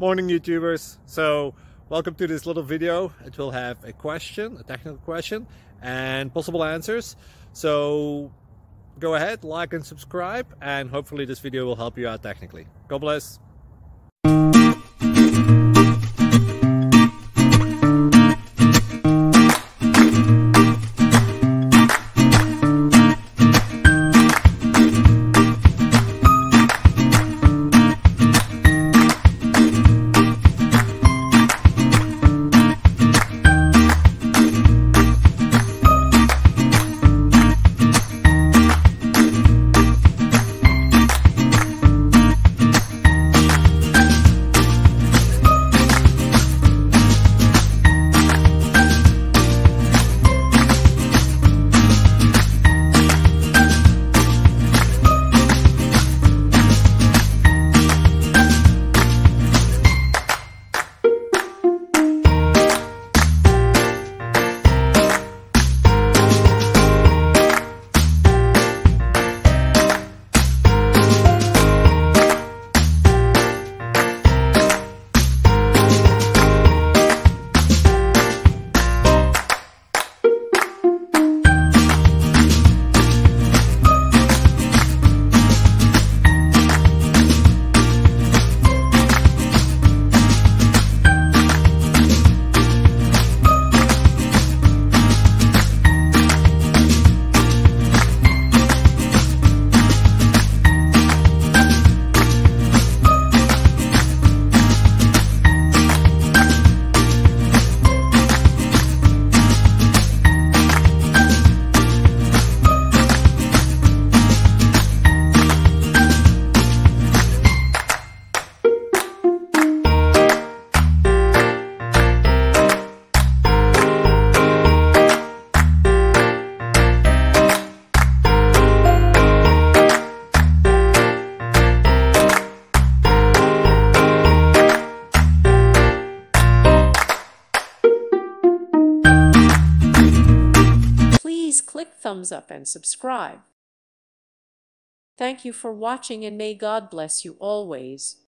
Morning YouTubers. So welcome to this little video. It will have a question, a technical question, and possible answers. So go ahead, like and subscribe, and hopefully this video will help you out technically. God bless. Please click thumbs up and subscribe. Thank you for watching, and may God bless you always.